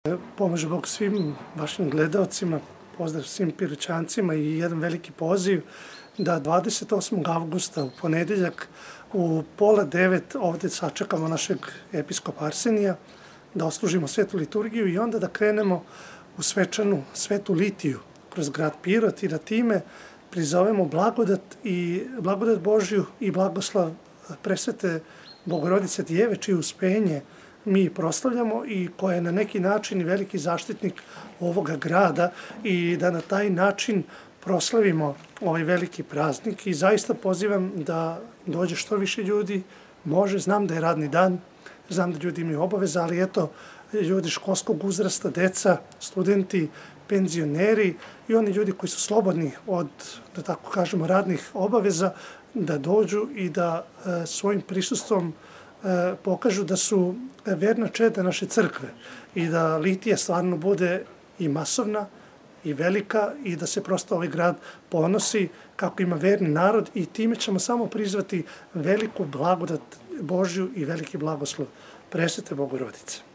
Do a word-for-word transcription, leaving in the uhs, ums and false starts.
Pomaže Bog svim vašim gledalcima, pozdrav svim Piroćancima i jedan veliki poziv da dvadeset osmog avgusta u ponedeljak u pola devet ovde sačekamo našeg episkopa Arsenija, da oslužimo svetu liturgiju i onda da krenemo u svečanu svetu litiju kroz grad Pirot i da time prizovemo blagodat i blagodat Božju i blagoslav presvete Bogorodice Djeve, čije uspenje mi proslavljamo i koja je na neki način i veliki zaštitnik ovoga grada i da na taj način proslavimo ovaj veliki praznik. I zaista pozivam da dođe što više ljudi, može, znam da je radni dan, znam da ljudi imaju obaveze, ali eto, ljudi školskog uzrasta, deca, studenti, penzioneri i oni ljudi koji su slobodni od, da tako kažemo, radnih obaveza, da dođu i da e, svojim prisustvom e, pokažu da su verna čeda naše crkve i da litija stvarno bude i masovna i velika i da se prosto ovaj grad ponosi kako ima verni narod i time ćemo samo prizvati veliku blagodat Božju i veliki blagoslov presvete Bogorodice.